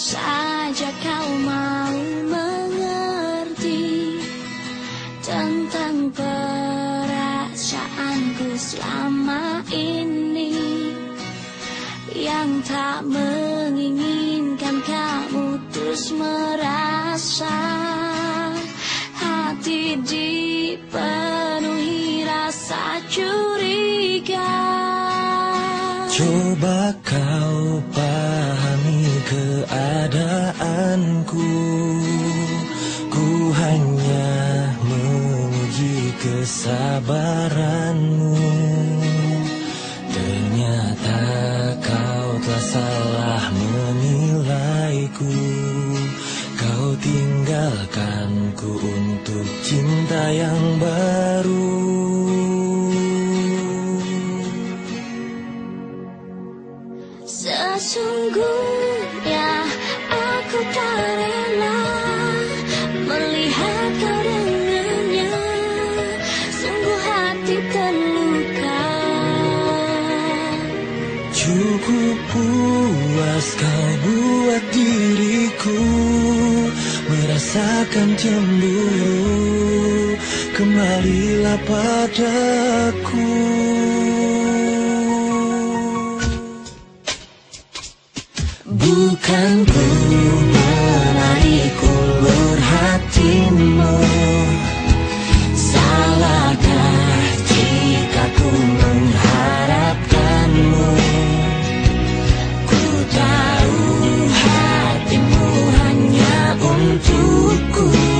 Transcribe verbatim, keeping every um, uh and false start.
saja kau mau mengerti tentang perasaanku selama ini, yang tak menginginkan kamu terus merasa hati dipenuhi rasa curiga. Coba kau pahami keadaanku, ku hanya menguji kesabaranmu. Ternyata kau telah salah menilaiku, kau tinggalkanku untuk cinta yang baru. Sesungguhnya aku tak rela melihat kau dengannya, sungguh hati terluka. Cukup puas kau buat diriku merasakan cemburu, kembalilah padaku. Bukan ku menarik ulur hatimu, salahkah jika ku mengharapkanmu? Ku tahu hatimu hanya untukku.